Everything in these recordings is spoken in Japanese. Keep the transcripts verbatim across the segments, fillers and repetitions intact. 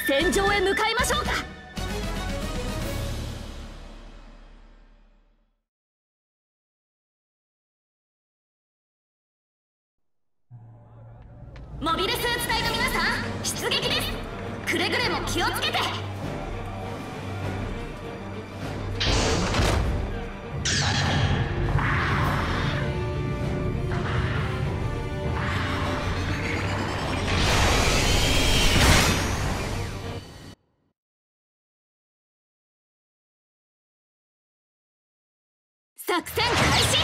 戦場へ向かいましょうか。モビルスーツ隊の皆さん、出撃です。くれぐれも気をつけて。作戦開始。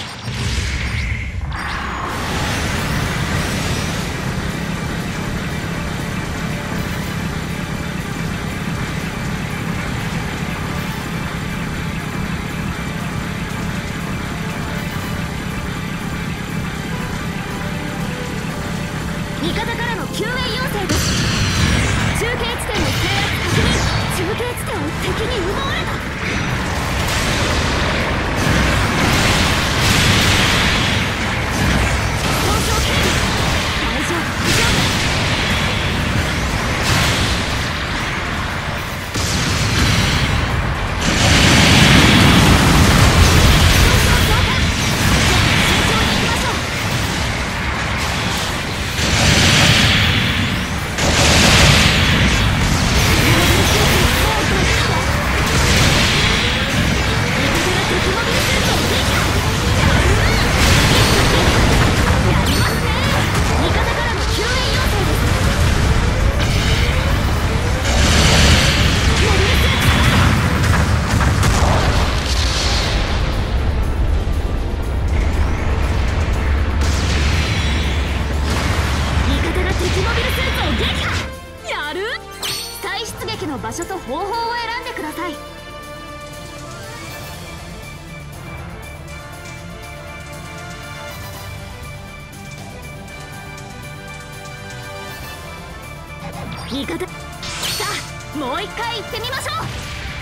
味方からの救援要請です。中継地点の制圧確認。中継地点を敵に奪われた。場所と方法を選んでください。味方、さあもう一回行ってみましょう。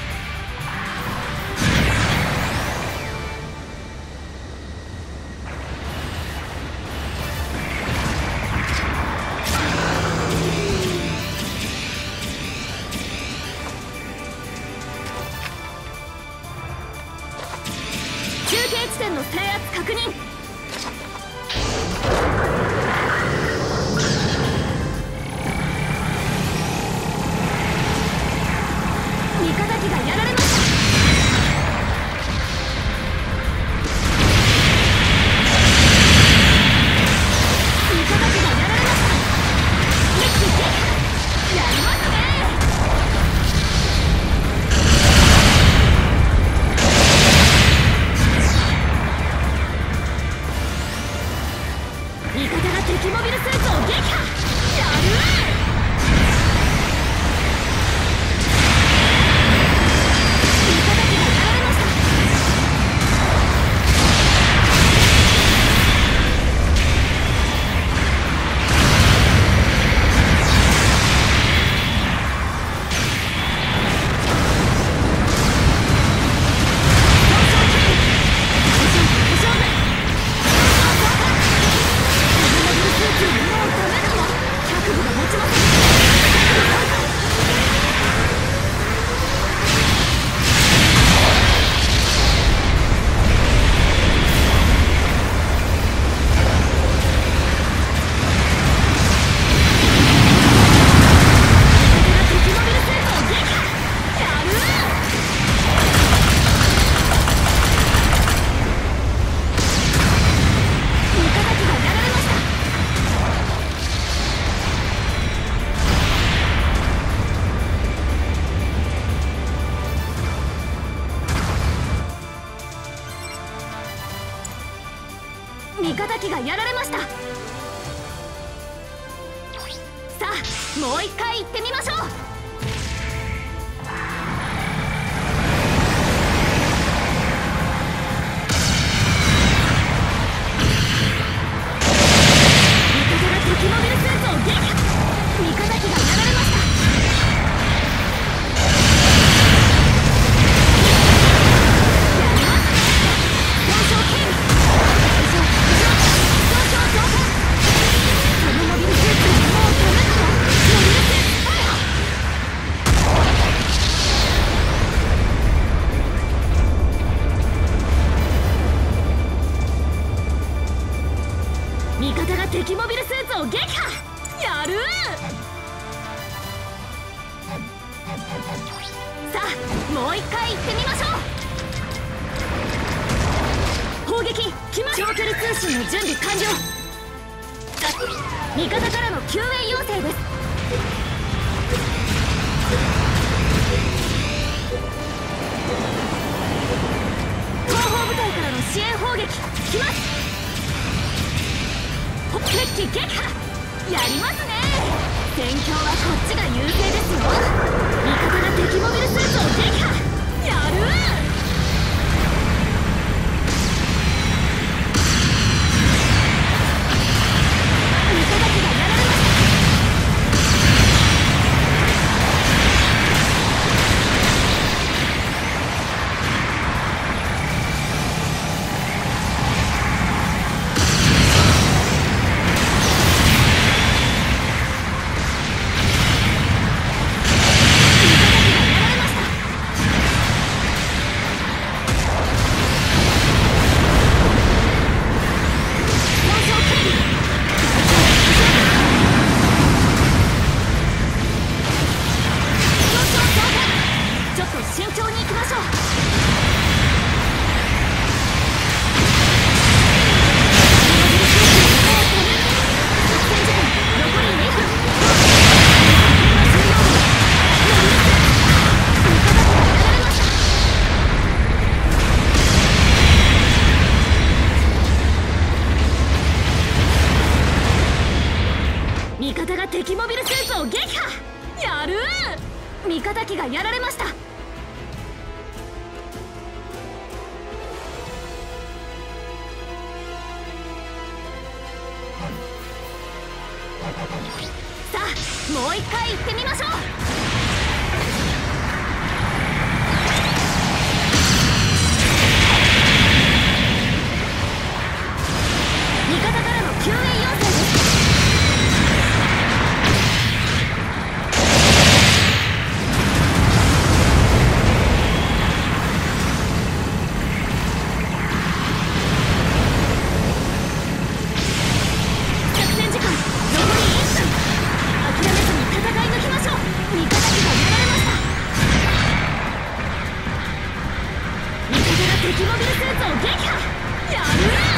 中継地点の制圧確認。味方機がやられました。味方機がやられました。一気撃破。やりますね。味方が敵モビルスーツを撃破。やる。味方機がやられました。味方機がやられました。さあもう一回行ってみましょう。味方が敵モビルスーツを撃破。味方機がやられました。やります。損傷警備。そのモビルスーツにもうダメかも。モビルスーツファイア。 さあもう一回行ってみましょう。砲撃来ま長距離通信の準備完了。味方からの救援要請です。後方部隊からの支援砲撃来ます。敵機撃破やりますね。戦況はこっちが優勢ですよ。味方が敵モビルスーツを撃破やる。味方機がやられました。味方が敵モビルスーツを撃破やる。味方機がやられました。さあもう一回行ってみましょう。味方からの救援要請です。敵モビルスーツを撃破やる。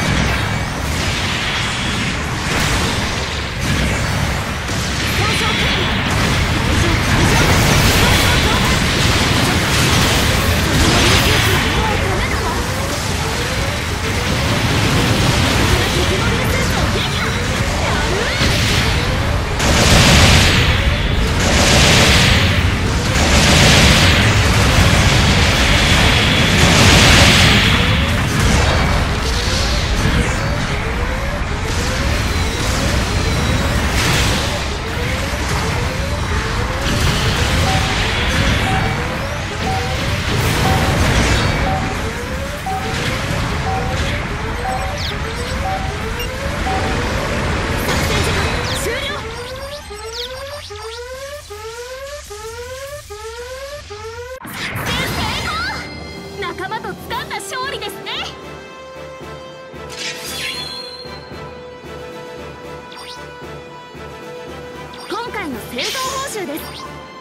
損傷軽微大丈夫大丈夫。敵モビルスーツを撃破やる。仲間と掴んだ勝利ですね。今回の戦闘報酬です。